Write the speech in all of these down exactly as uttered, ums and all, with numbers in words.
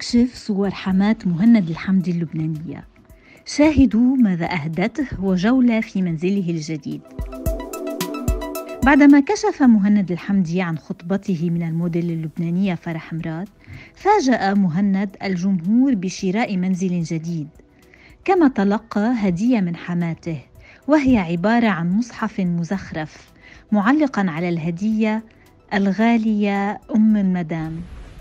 لنكشف صور حماة مهند الحمدي اللبنانية. شاهدوا ماذا أهدته وجولة في منزله الجديد. بعدما كشف مهند الحمدي عن خطبته من الموديل اللبنانية فرح مراد، فاجأ مهند الجمهور بشراء منزل جديد، كما تلقى هدية من حماته، وهي عبارة عن مصحف مزخرف معلقاً على الهدية: الغالية أم المدام.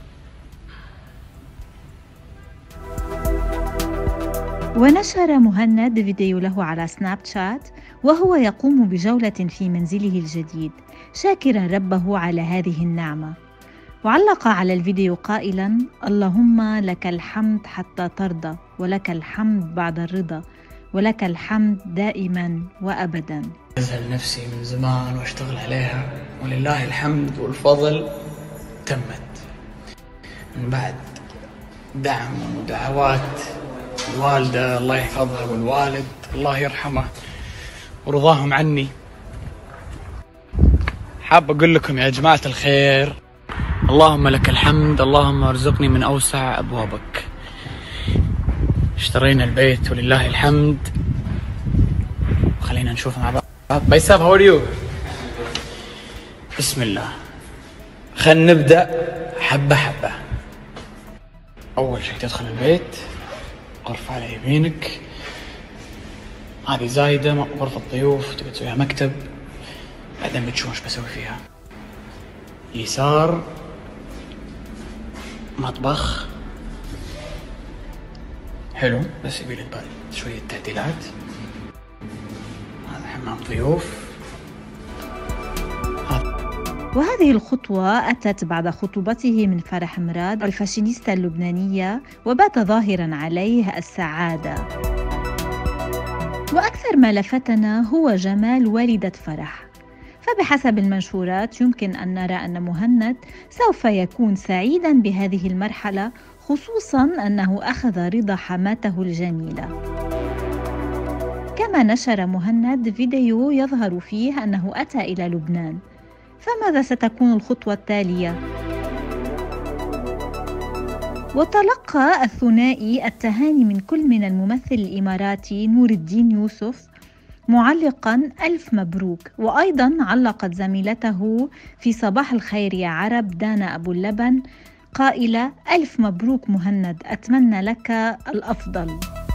ونشر مهند فيديو له على سناب شات وهو يقوم بجولة في منزله الجديد، شاكراً ربه على هذه النعمة، وعلق على الفيديو قائلاً: اللهم لك الحمد حتى ترضى، ولك الحمد بعد الرضا، ولك الحمد دائماً وأبداً. أزهل نفسي من زمان واشتغل عليها، ولله الحمد والفضل تمت من بعد دعم ودعوات الوالدة الله يحفظها والوالد الله يرحمه ورضاهم عني. حاب أقول لكم يا جماعة الخير، اللهم لك الحمد، اللهم ارزقني من أوسع أبوابك. اشترينا البيت ولله الحمد، خلينا نشوف مع بعض. بيساب how are you؟ بسم الله، خلينا نبدأ حبة حبة. أول شيء تدخل البيت، غرفة على يمينك، هذه زايدة غرفة ضيوف تبي تسويها مكتب، بعدين بتشوف ايش بسوي فيها. يسار مطبخ حلو بس يبي له شوية تعديلات. هذا حمام ضيوف. وهذه الخطوة أتت بعد خطوبته من فرح مراد الفاشينيستا اللبنانية، وبات ظاهراً عليه السعادة. وأكثر ما لفتنا هو جمال والدة فرح، فبحسب المنشورات يمكن أن نرى أن مهند سوف يكون سعيداً بهذه المرحلة، خصوصاً أنه أخذ رضا حماته الجميلة. كما نشر مهند فيديو يظهر فيه أنه أتى إلى لبنان، فماذا ستكون الخطوة التالية؟ وتلقى الثنائي التهاني من كل من الممثل الإماراتي نور الدين يوسف معلقاً: ألف مبروك. وأيضاً علقت زميلته في صباح الخير يا عرب دانا أبو اللبن قائلة: ألف مبروك مهند، أتمنى لك الأفضل.